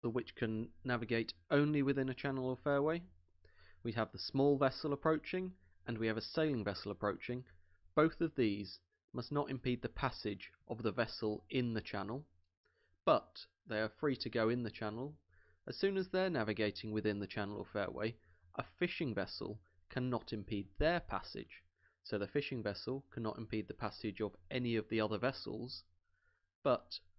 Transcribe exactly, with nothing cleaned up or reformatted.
vessel which can navigate only within a channel or fairway. We have the small vessel approaching, and we have a sailing vessel approaching. Both of these must not impede the passage of the vessel in the channel, but they are free to go in the channel. As soon as they're navigating within the channel or fairway, a fishing vessel cannot impede their passage. So the fishing vessel cannot impede the passage of any of the other vessels, but